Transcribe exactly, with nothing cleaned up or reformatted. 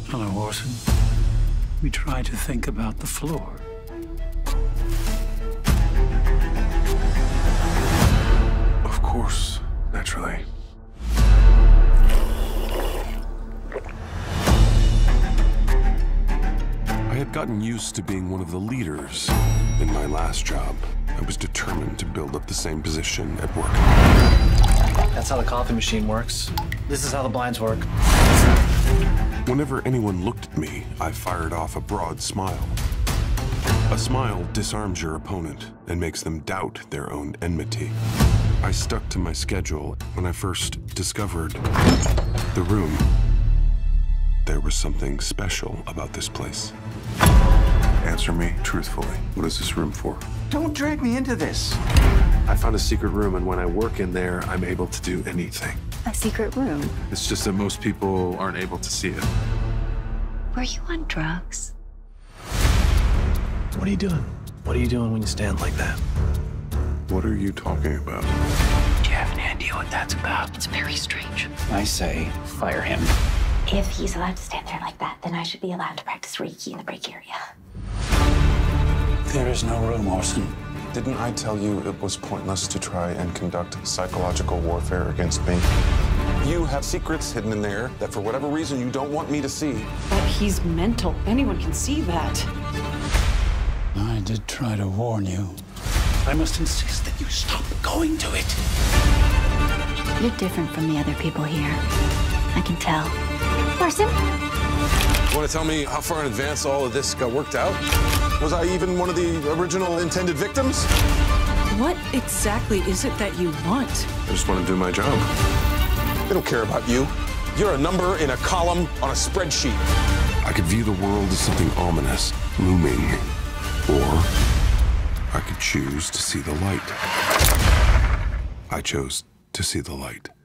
Hello, Orson. We try to think about the floor. Of course, naturally. I had gotten used to being one of the leaders in my last job. I was determined to build up the same position at work. That's how the coffee machine works. This is how the blinds work. Whenever anyone looked at me, I fired off a broad smile. A smile disarms your opponent and makes them doubt their own enmity. I stuck to my schedule. When I first discovered the room, there was something special about this place. Answer me truthfully. What is this room for? Don't drag me into this. I found a secret room, and when I work in there, I'm able to do anything. A secret room? It's just that most people aren't able to see it. Were you on drugs? What are you doing? What are you doing when you stand like that? What are you talking about? Do you have any idea what that's about? It's very strange. I say, fire him. If he's allowed to stand there like that, then I should be allowed to practice Reiki in the break area. There is no room, Orson. Didn't I tell you it was pointless to try and conduct psychological warfare against me? You have secrets hidden in there that for whatever reason you don't want me to see. But he's mental. Anyone can see that. I did try to warn you. I must insist that you stop going to it. You're different from the other people here. I can tell. Orson? Want to tell me how far in advance all of this got worked out? Was I even one of the original intended victims? What exactly is it that you want? I just want to do my job. They don't care about you. You're a number in a column on a spreadsheet. I could view the world as something ominous, looming, or I could choose to see the light. I chose to see the light.